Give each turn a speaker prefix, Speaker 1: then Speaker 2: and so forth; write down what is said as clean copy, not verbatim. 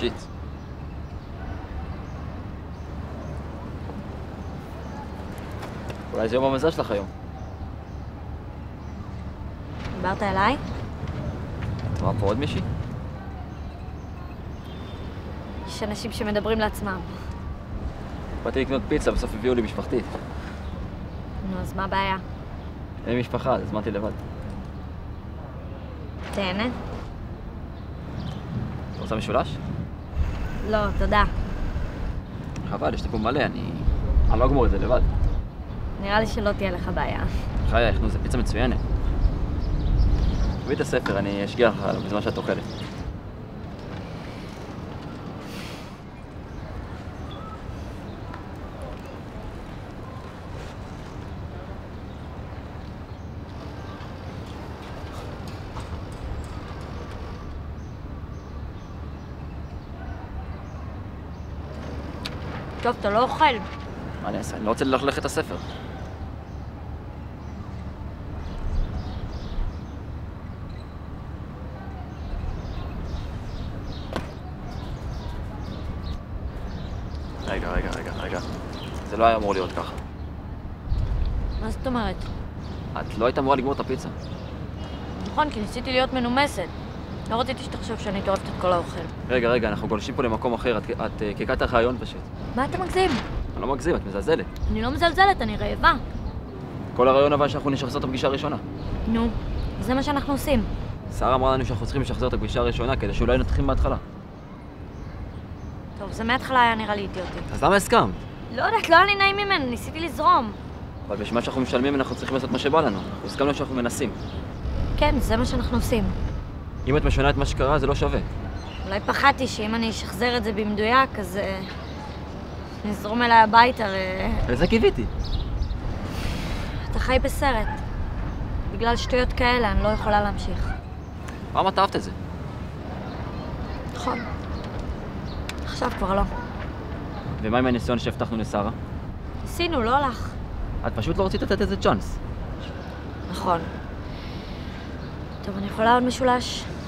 Speaker 1: שיט. אולי זה יום המזל שלך היום.
Speaker 2: דיברת אליי?
Speaker 1: את רואה פה עוד מישהי?
Speaker 2: יש אנשים שמדברים לעצמם.
Speaker 1: באתי לקנות פיצה, בסוף הביאו לי משפחתית.
Speaker 2: נו, אז מה הבעיה?
Speaker 1: אין משפחה, אז הזמנתי לבד.
Speaker 2: תהנה?
Speaker 1: את רוצה משולש?
Speaker 2: לא, תודה.
Speaker 1: חבל, יש לי פה מלא, אני לא אגמור את זה לבד.
Speaker 2: נראה לי שלא תהיה לך בעיה.
Speaker 1: חייך, נו, זה פיצה מצוינת. תביא את הספר, אני אשגיח עליו בזמן שאת אוכלת.
Speaker 2: טוב, אתה לא אוכל.
Speaker 1: מה אני אעשה? אני לא רוצה ללכלך את הספר. רגע. זה לא היה אמור להיות ככה.
Speaker 2: מה זאת אומרת?
Speaker 1: את לא היית אמורה לגמור את הפיצה.
Speaker 2: נכון, כי ניסיתי להיות מנומסת. לא רציתי שתחשוב שאני טורפת את כל האוכל.
Speaker 1: רגע, אנחנו גולשים פה למקום אחר. את קיקת הרעיון פשוט.
Speaker 2: מה אתה מגזים?
Speaker 1: אני לא מגזים, את מזלזלת.
Speaker 2: אני לא מזלזלת, אני רעבה.
Speaker 1: כל הרעיון אבל שאנחנו נשחזר את הפגישה הראשונה.
Speaker 2: נו, זה מה שאנחנו עושים.
Speaker 1: שרה אמרה לנו שאנחנו צריכים לשחזר את הפגישה הראשונה כדי שאולי נתחיל מההתחלה.
Speaker 2: טוב, זה מההתחלה היה נראה לי אידיוטי.
Speaker 1: אז למה הסכמת?
Speaker 2: לא יודעת, לא היה לי נעים ממנו, ניסיתי לזרום.
Speaker 1: אבל בשביל מה שאנחנו משלמים אנחנו צריכים לעשות מה שבא לנו. אנחנו הסכמנו שאנחנו מנסים.
Speaker 2: כן, זה מה שאנחנו עושים.
Speaker 1: אם את משנה את מה שקרה, זה לא שווה.
Speaker 2: אולי פחדתי שאם אני אשחזר את זה במדויק, אז נזרום אליי הביתה
Speaker 1: וזה קיוויתי.
Speaker 2: אתה חי בסרט. בגלל שטויות כאלה אני לא יכולה להמשיך.
Speaker 1: פעם את אהבת את זה.
Speaker 2: נכון. עכשיו כבר לא.
Speaker 1: ומה עם הניסיון שהבטחנו לשרה?
Speaker 2: ניסינו, לא הלך.
Speaker 1: את פשוט לא רצית לתת איזה צ'אנס.
Speaker 2: נכון. טוב, אני יכולה עוד משולש?